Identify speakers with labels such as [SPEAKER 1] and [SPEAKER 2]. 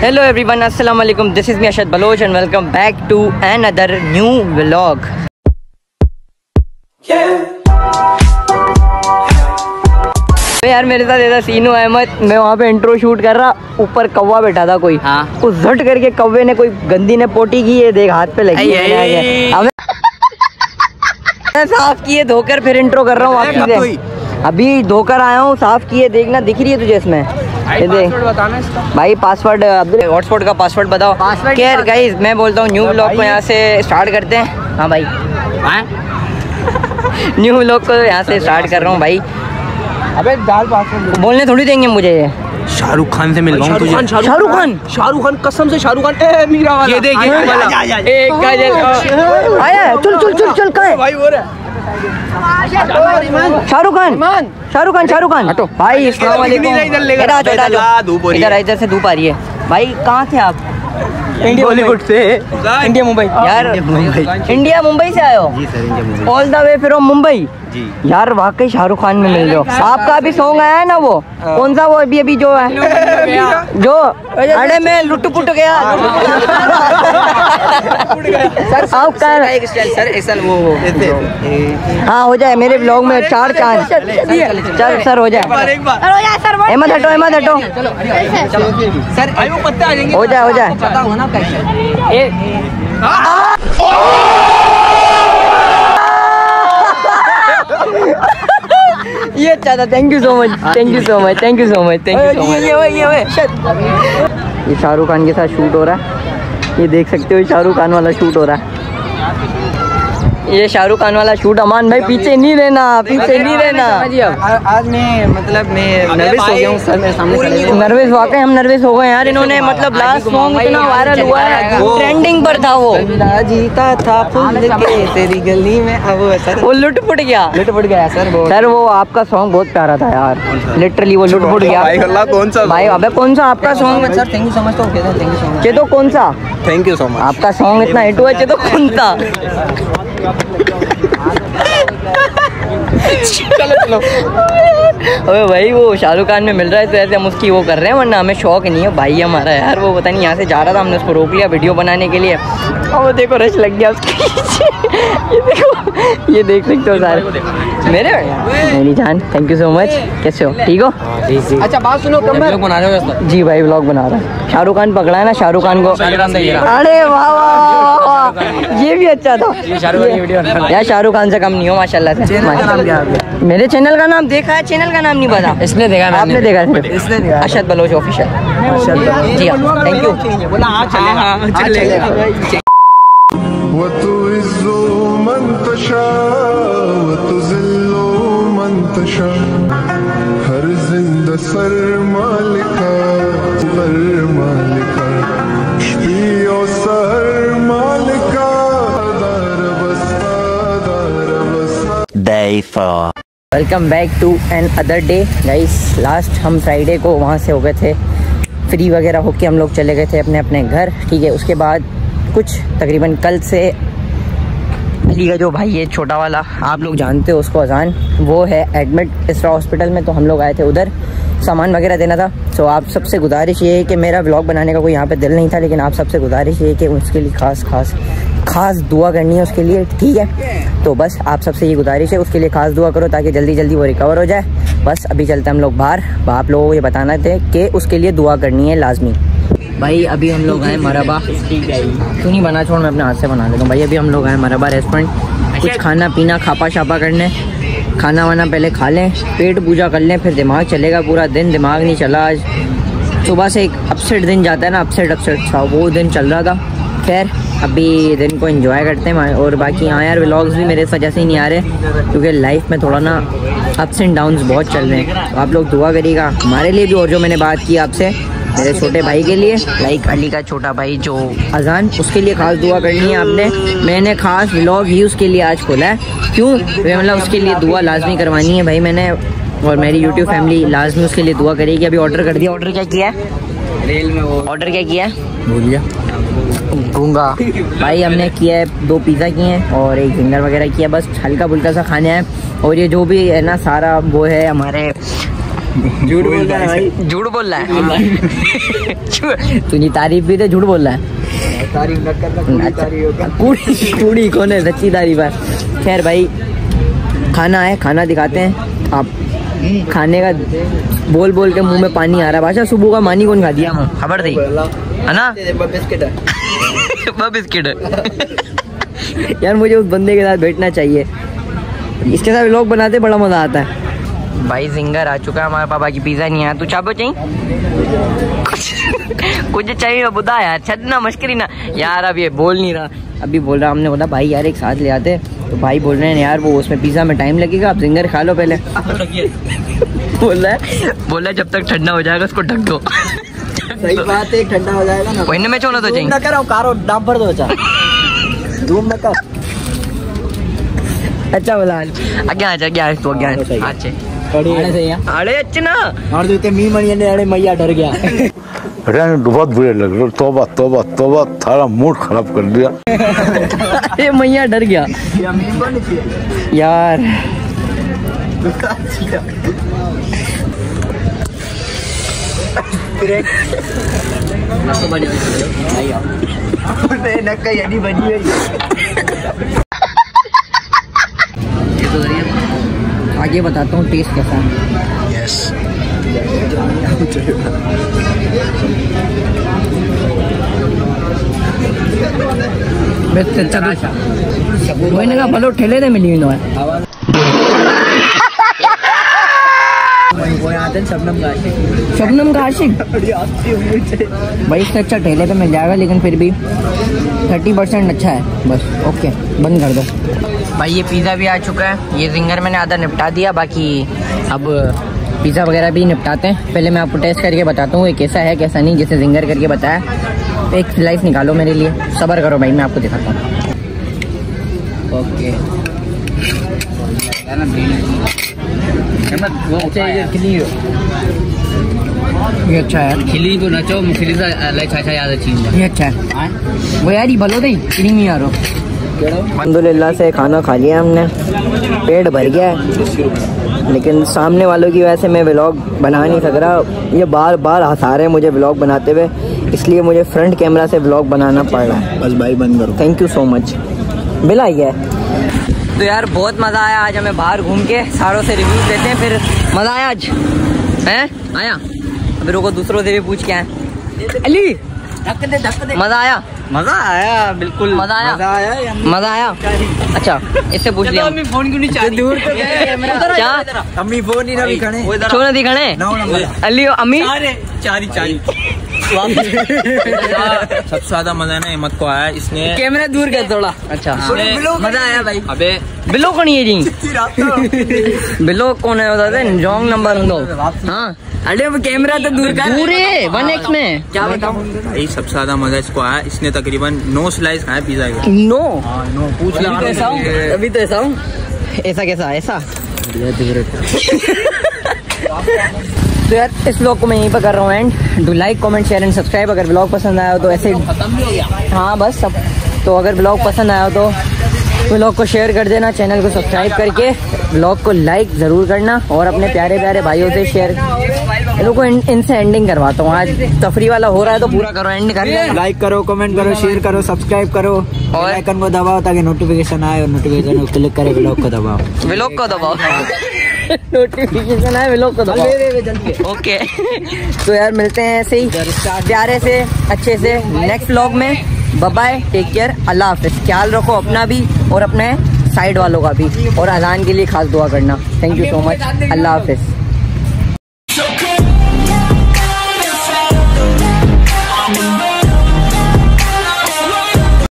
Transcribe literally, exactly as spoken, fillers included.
[SPEAKER 1] Hello everyone, अस्सलाम वालेकुम। This is me Ashad Baloch and welcome back to another new vlog. यार मेरे साथ ऐसा सीन हुआ अहमद, मैं वहाँ पे इंट्रो शूट कर रहा, ऊपर कौवा बैठा था कोई। हाँ। उस झट करके कौवे ने कोई गंदी ने पोटी की है, देख हाथ पे लगी है। अब मैं साफ किए धोकर फिर इंट्रो कर रहा हूँ आपकी। अभी धोकर आया हूँ, साफ किए, देखना दिख रही है तुझे इसमें। ये देख भाई, पासवर्ड हॉटस्पॉट का पासवर्ड बताओ। खैर गाइस, मैं बोलता हूँ न्यू व्लॉग को यहाँ से स्टार्ट करते हैं। हाँ भाई, न्यू व्लॉग को यहाँ से स्टार्ट कर रहा हूँ भाई। अबे डाल पासवर्ड, बोलने थोड़ी देंगे मुझे। ये
[SPEAKER 2] शाहरुख खान से मिलवाऊं तुझे।
[SPEAKER 1] शाहरुख खान,
[SPEAKER 2] शाहरुख खान, कसम से शाहरुख खान। ए मीरा वाला, ये देख ये वाला एक काजल
[SPEAKER 1] आया। चल चल चल चल, कहाँ है
[SPEAKER 2] भाई? वो रहा
[SPEAKER 1] शाहरुख खान, शाहरुख खान, शाहरुख खान। हटो भाई, अस्सलाम वालेकुम। इधर इधर से धूप आ रही है भाई। कहाँ थे आप?
[SPEAKER 2] बॉलीवुड से,
[SPEAKER 1] इंडिया मुंबई। यार इंडिया मुंबई से आए हो? All the way from Mumbai ji. यार वाकई शाहरुख खान में मिल रहे हो। आपका अभी सॉन्ग आया है ना, वो कौन सा? वो अभी अभी जो है, जो अरे मैं लुट पुट गया। सर वो हाँ हो जाए मेरे ब्लॉग में चार चांद। चल सर हो जाए। अहमद हटो, अहमद हटो। सर हो जाए, हो जाए। ये अच्छा था। Thank you so much, thank you so much, thank you so much, thank you so much. ये शाहरुख खान के साथ शूट हो रहा है, ये देख सकते हो, शाहरुख खान वाला शूट हो रहा है। ये शाहरुख खान वाला शूट। अमान भाई पीछे नहीं रहना, पीछे नहीं रहना।
[SPEAKER 2] आज मैं मतलब मैं नर्वस हो गया हूँ सर, मेरे सामने
[SPEAKER 1] नर्वस वाकई हम नर्वस हो गए यार। इन्होंने मतलब लास्ट सॉन्ग इतना वायरल हुआ है, ट्रेंडिंग पर था वो।
[SPEAKER 2] जीता था फूल के तेरी गली में, अब सर
[SPEAKER 1] वो लुट पुट गया,
[SPEAKER 2] लुट पुट गया सर।
[SPEAKER 1] सर वो आपका सॉन्ग बहुत प्यारा था यार, लिटरली वो लुट पुट गया।
[SPEAKER 2] कौन सा
[SPEAKER 1] भाई? अबे कौन सा आपका song?
[SPEAKER 2] Sir thank you so much. तो थैंक यू सो मच।
[SPEAKER 1] चेतो कौन सा?
[SPEAKER 2] Thank you so much.
[SPEAKER 1] आपका सॉन्ग इतना हिट हुआ, चेतो कौन सा? चलो चलो। अबे भाई वो शाहरुख खान में मिल रहा है तो ऐसे हम उसकी वो कर रहे हैं, वरना हमें शौक नहीं है भाई हमारा यार। वो पता नहीं यहाँ से जा रहा था, हमने उसको रोक लिया वीडियो बनाने के लिए। और वो देखो रश लग गया उसके। ये देखो, ये देख सकते हो सारे मेरे मेरी जान। Thank you so much. कैसे हो? ठीक हो?
[SPEAKER 2] अच्छा बात सुनो, कम व्लॉग बना रहे हो?
[SPEAKER 1] जी भाई व्लॉग बना रहा है। शाहरुख खान पकड़ा है ना, शाहरुख खान को। अरे वाह वाह, ये भी अच्छा था यार। शाहरुख खान से कम नहीं हो माशाल्लाह से। मेरे चैनल का नाम देखा है? चैनल का नाम नहीं पता? इसने देखा, आपने देखा? इसने देखा। अशद बलोच ऑफिशियल। जी हाँ, थैंक यू।
[SPEAKER 3] हर जिंदा सर मालिका सर मालिका पियो सर मालिका दर बस्ता दर बस्ता।
[SPEAKER 1] Day four. Welcome back to another day guys. Last हम फ्राइडे को वहाँ से हो गए थे, फ्री वगैरह होके हम लोग चले गए थे अपने अपने घर। ठीक है, उसके बाद कुछ तकरीबन कल से अली का जो भाई है छोटा वाला, आप लोग जानते हो उसको, अजान, वो है एडमिट इसरा हॉस्पिटल में। तो हम लोग आए थे उधर, सामान वगैरह देना था। सो आप सबसे गुजारिश ये है कि मेरा व्लॉग बनाने का कोई यहाँ पे दिल नहीं था, लेकिन आप सबसे गुजारिश ये है कि उसके लिए खास खास खास दुआ करनी है उसके लिए। ठीक है, तो बस आप सबसे ये गुजारिश है, उसके लिए खास दुआ करो ताकि जल्दी जल्दी वो रिकवर हो जाए। बस अभी चलते हैं हम लोग बाहर। आप लोगों को ये बताना थे कि उसके लिए दुआ करनी है लाजमी। भाई अभी हम लोग आए मरहबा। तू नहीं बना, छोड़ मैं अपने हाथ से बना लेता हूँ। भाई अभी हम लोग आए मरहबा रेस्टोरेंट, कुछ खाना पीना खापा छापा करने। खाना वाना पहले खा लें, पेट पूजा कर लें, फिर दिमाग चलेगा। पूरा दिन दिमाग नहीं चला आज, सुबह से एक अपसेट दिन जाता है ना, अपसेट अपसेट था वो दिन चल रहा था। खैर अभी दिन को एंजॉय करते हैं। और बाकी हाँ यार, व्लॉग्स भी मेरे वजह से ही नहीं आ रहे, क्योंकि लाइफ में थोड़ा ना अप्स एंड डाउन्स बहुत चल रहे हैं। तो आप लोग दुआ करिएगा हमारे लिए भी, और जो मैंने बात की आपसे मेरे छोटे भाई के लिए, लाइक अली का छोटा भाई जो अजान, उसके लिए खास दुआ करनी है आपने। मैंने खास व्लॉग ही उसके लिए आज खोला है। क्यों? मतलब उसके लिए दुआ लाजमी करवानी है भाई मैंने, और मेरी यूट्यूब फैमिली लाजमी उसके लिए दुआ करेगी। अभी ऑर्डर कर दिया। ऑर्डर क्या किया है? रेल में वो ऑर्डर क्या किया है? भूलिया गूंगा भाई। हमने किया है दो पिज़्ज़ा किए हैं और एक फिंगर वगैरह किया, बस हल्का फुल्का सा खाने हैं। और ये जो भी है ना सारा वो है हमारे झूठ बोल रहा है भाई, झूठ बोल रहा है। तुझे तारीफ भी तो झूठ बोल रहा है।
[SPEAKER 2] तारीफ न करना, तारीफ
[SPEAKER 1] कूड़ी कूड़ी कौन है, सच्ची तारीफ है। खैर भाई खाना है, खाना दिखाते हैं। आप खाने का बोल बोल के मुंह में पानी आ रहा है। भाषा सुबह का मानी कौन खा दिया? खबर दी है ना, बिस्किट बिस्किट। यार मुझे उस बंदे के साथ बैठना चाहिए, इसके साथ व्लॉग बनाते बड़ा मजा आता है। भाई जिंगर आ चुका है हमारे पापा की, पिज्जा नहीं आया। तू चाबो चाहिए कुछ कुछ चाहिए बुदा यार, छदना मश्करी ना यार। अब ये बोल नहीं रहा, अभी बोल रहा, हमने बोला भाई यार एक साथ ले आते, तो भाई बोल रहे हैं यार वो उसमें पिज्जा में टाइम लगेगा, आप जिंगर खा लो पहले। बोल रहा है बोल रहा है जब तक ठंडा हो जाएगा उसको ढक दो।
[SPEAKER 2] सही बात है, ठंडा हो जाएगा ना।
[SPEAKER 1] वही में छोड़ो तो चाहिए
[SPEAKER 2] ना करो, कारो दाम पर दो चा धूम ना कर।
[SPEAKER 1] अच्छा बोला आगे आ जा, क्या तो क्या अच्छे अरे अच्छे ना
[SPEAKER 2] और देते मी मणि ने अरे मैया डर गया।
[SPEAKER 3] रहने बहुत बुरे लग रहे। तौबा तौबा तौबा, थारा मूड खराब कर दिया।
[SPEAKER 1] अरे मैया डर गया यार। आगे बताता हूँ टेस्ट कैसा है।
[SPEAKER 3] यस
[SPEAKER 1] मैंने कहा भलो ठेले ने मिली है। शबनम का आशिक भाई, इससे अच्छा ठेले पे मिल जाएगा, लेकिन फिर भी थर्टी परसेंट अच्छा है। बस ओके बंद कर दो भाई। ये पिज़्ज़ा भी आ चुका है, ये जिंगर मैंने आधा निपटा दिया, बाकी अब पिज़्ज़ा वगैरह भी निपटाते हैं। पहले मैं आपको टेस्ट करके बताता हूँ ये कैसा है कैसा नहीं, जैसे जिंगर करके बताया। एक स्लाइस निकालो मेरे लिए, सब्र करो भाई मैं आपको दिखाता हूँ। ओके ये अच्छा है,
[SPEAKER 2] खिली तो नचो मुखिली सा लाइक अच्छा याद चीज
[SPEAKER 1] ये अच्छा है वो यार, ये भलो दे क्रीमी यारो। अल्हम्दुलिल्लाह से खाना खा लिया हमने, पेट भर गया है, लेकिन सामने वालों की वजह से मैं व्लॉग बना नहीं सक रहा। ये बार बार हंसा रहे हैं मुझे व्लॉग बनाते हुए, इसलिए मुझे फ्रंट कैमरा से व्लॉग बनाना पड़ रहा है।
[SPEAKER 3] बस भाई बंद करो।
[SPEAKER 1] Thank you so much. Bill आ गया है तो यार बहुत मज़ा आया आज हमें बाहर घूम के, सारों से रिव्यूज देते हैं फिर। मज़ा आया आज हैं? आया अभी रुको दूसरों से भी पूछ के आए। अली
[SPEAKER 2] धक्के दे धक्के दे।
[SPEAKER 1] मज़ा आया?
[SPEAKER 2] मजा आया बिल्कुल
[SPEAKER 1] मज़ा आया
[SPEAKER 2] मजा आया
[SPEAKER 1] मज़ा आया। अच्छा इससे पूछ लिया
[SPEAKER 2] अम्मी फोन क्यों नहीं चाह रही? दूर तो गए कैमरा।
[SPEAKER 1] क्या
[SPEAKER 2] अम्मी फोन ही ना भी खड़े
[SPEAKER 1] क्यों नहीं दिखाने?
[SPEAKER 2] नौ नंबर
[SPEAKER 1] अली अम्मी
[SPEAKER 2] चारी चारी सबसे ज्यादा मजा ना हिम्मत को आया, इसने
[SPEAKER 1] कैमरा दूर कर थोड़ा। अच्छा
[SPEAKER 2] मजा आया भाई। अबे
[SPEAKER 1] बिलो कौन है जी? बिलो कौन है बता रॉन्ग नंबर दो। हाँ अरे वो कैमरा तो दूर कर, दूर है वन एक्स में। क्या बताऊँ
[SPEAKER 2] भाई सबसे ज्यादा मजा इसको आया, इसने तकरीबन नौ स्लाइस खाया पिज्जा के।
[SPEAKER 1] नो
[SPEAKER 2] नो पूछ
[SPEAKER 1] अभी तो ऐसा हूँ, अभी तो ऐसा हूँ। ऐसा कैसा ऐसा? तो यार इस व्लॉग को मैं यहीं पर कर रहा हूँ end. Do like comment share and subscribe. अगर व्लॉग पसंद आया हो तो ऐसे हाँ बस सब। तो अगर व्लॉग पसंद आया हो तो व्लॉग को शेयर कर देना, चैनल को सब्सक्राइब करके व्लॉग को लाइक ज़रूर करना, और अपने प्यारे प्यारे भाइयों से शेयर। इन लोगों को इनसे एंडिंग करवाता हूँ, आज तफरी वाला हो रहा है तो पूरा करो, एंड कर।
[SPEAKER 2] लाइक करो, कमेंट करो, शेयर करो, सब्सक्राइब करो और आइकन को दबाओ ताकि नोटिफिकेशन आए, और नोटिफिकेशन को क्लिक करे व्लॉग को दबाओ।
[SPEAKER 1] व्लॉग को दबाओ नोटिफिकेशन आए व्लॉग को दबाओ। ओके तो यार मिलते हैं ऐसे ही प्यारे से अच्छे से नेक्स्ट व्लॉग में। बाय बाय, टेक केयर, अल्लाह हाफिज़। ख्याल रखो अपना भी और अपने साइड वालों का भी, और अजान के लिए खास दुआ करना। थैंक यू सो मच, अल्लाह हाफिज़।